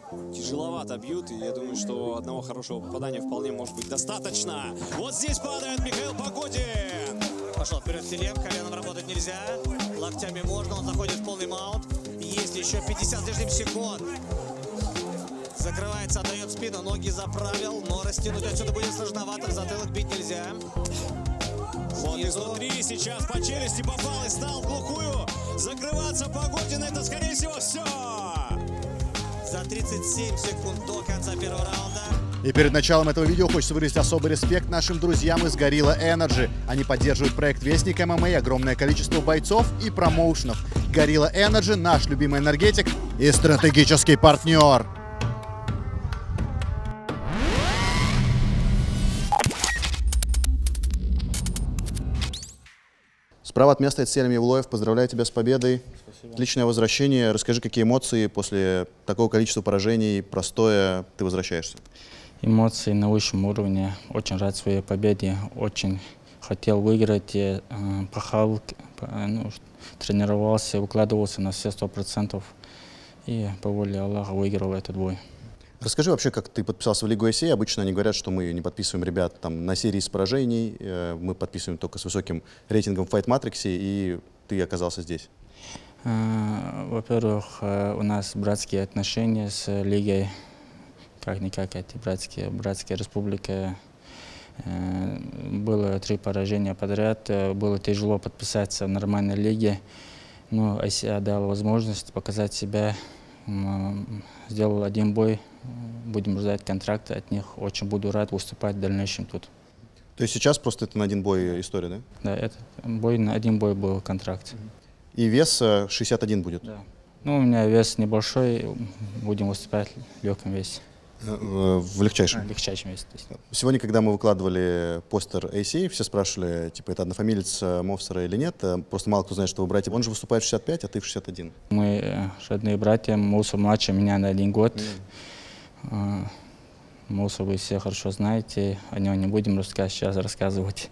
Тяжеловато бьют, и я думаю, что одного хорошего попадания вполне может быть достаточно. Вот здесь падает Михаил Погодин. Пошел вперед Селем, коленом работать нельзя, локтями можно, он заходит в полный маунт. Есть еще 50 с лишним секунд. Закрывается, отдает спину, ноги заправил, но растянуть отсюда будет сложновато, в затылок бить нельзя. Вот изнутри сейчас по челюсти попал и стал в глухую закрываться Погодин. Это, скорее всего, все. За 37 секунд до конца первого раунда. И перед началом этого видео хочется выразить особый респект нашим друзьям из Gorilla Energy. Они поддерживают проект Вестник ММА, огромное количество бойцов и промоушенов. Gorilla Energy — наш любимый энергетик и стратегический партнер. Справа от меня стоит Селим Евлоев. Поздравляю тебя с победой. Спасибо. Отличное возвращение. Расскажи, какие эмоции после такого количества поражений, простоя, ты возвращаешься? Эмоции на высшем уровне. Очень рад своей победе. Очень хотел выиграть. Пахал, тренировался, выкладывался на все 100%. И по воле Аллаха выиграл этот бой. Расскажи вообще, как ты подписался в Лигу ICA. Обычно они говорят, что мы не подписываем ребят там на серии с поражений, мы подписываем только с высоким рейтингом в Fight Matrix, и ты оказался здесь. Во-первых, у нас братские отношения с Лигой, как-никак эти братская республика. Было 3 поражения подряд, было тяжело подписаться в нормальной лиге, но ICA дала возможность показать себя. Сделал 1 бой, будем ждать контракта от них. Очень буду рад выступать в дальнейшем тут. То есть сейчас просто это на 1 бой история, да? Да, это бой на 1 бой был контракт. И вес 61 будет? Да. Ну, у меня вес небольшой, будем выступать в легком весе. В легчайшем? Легчайшем весе. Сегодня, когда мы выкладывали постер ACA, все спрашивали, типа, это однофамилец Мовсера или нет. Просто мало кто знает, что вы братья. Он же выступает в 65, а ты в 61. Мы родные братья. Мовсер младше меня на 1 год. Мовсер вы все хорошо знаете. О нем не будем сейчас рассказывать.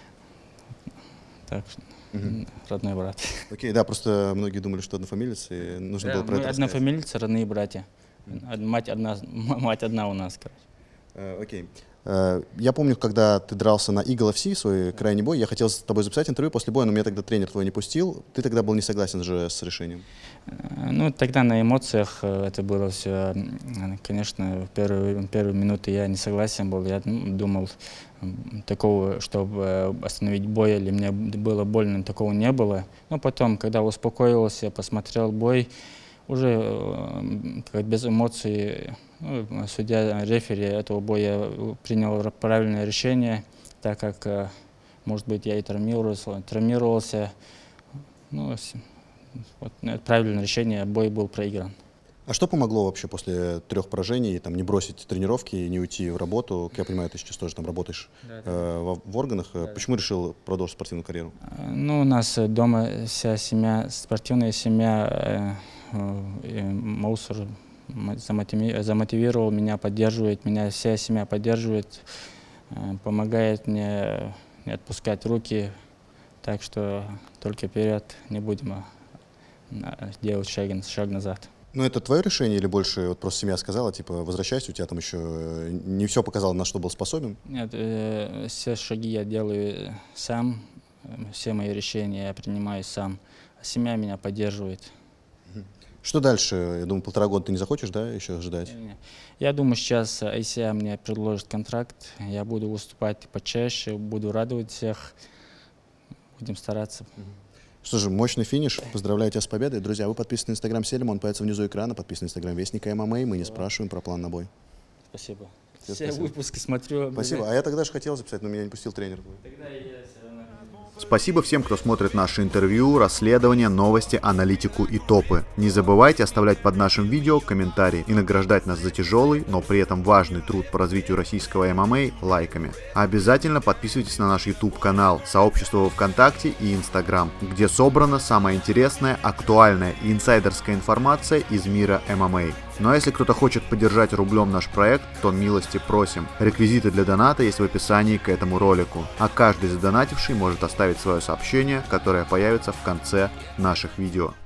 Так, родной брат. Окей, да, просто многие думали, что однофамилец, и нужно было про это рассказать. Однофамильцы, родные братья. Мать одна у нас, короче. Окей. Я помню, когда ты дрался на Eagle FC, свой крайний бой, я хотел с тобой записать интервью после боя, но меня тогда тренер твой не пустил. Ты тогда был не согласен же с решением? Ну, тогда на эмоциях это было все. Конечно, в первые минуты я не согласен был. Я думал, такого, чтобы остановить бой, или мне было больно, такого не было. Но потом, когда успокоился, посмотрел бой, уже как без эмоций, судья, рефери этого боя принял правильное решение, так как, может быть, я и травмировался. Ну, вот, правильное решение, бой был проигран. А что помогло вообще после 3 поражений, там, не бросить тренировки, не уйти в работу? Как я понимаю, ты сейчас тоже там работаешь в органах. Почему решил продолжить спортивную карьеру? Ну, у нас дома вся семья, спортивная семья. Мовсер замотивировал меня, поддерживает меня, вся семья поддерживает, помогает мне не отпускать руки, так что только вперед, не будем делать шаг назад. Ну, это твое решение или больше вот просто семья сказала, типа, возвращайся, у тебя там еще не все показало, на что был способен? Нет, все шаги я делаю сам, все мои решения я принимаю сам, а семья меня поддерживает. Что дальше? Я думаю, 1,5 года ты не захочешь, да, еще ждать? Я думаю, сейчас ICA мне предложит контракт, я буду выступать почаще, буду радовать всех, будем стараться. Что же, мощный финиш. Поздравляю тебя с победой. Друзья, вы подписаны на инстаграм Селима, он появится внизу экрана, подписаны на инстаграм Вестника ММА, мы не спрашиваем про план на бой. Спасибо. Все спасибо. Выпуски смотрю. Спасибо. А я тогда же хотел записать, но меня не пустил тренер. Тогда я Спасибо всем, кто смотрит наши интервью, расследования, новости, аналитику и топы. Не забывайте оставлять под нашим видео комментарии и награждать нас за тяжелый, но при этом важный труд по развитию российского ММА лайками. А обязательно подписывайтесь на наш YouTube канал, сообщество во ВКонтакте и Instagram, где собрана самая интересная, актуальная и инсайдерская информация из мира ММА. Ну а если кто-то хочет поддержать рублем наш проект, то милости просим. Реквизиты для доната есть в описании к этому ролику. А каждый задонативший может оставить свое сообщение, которое появится в конце наших видео.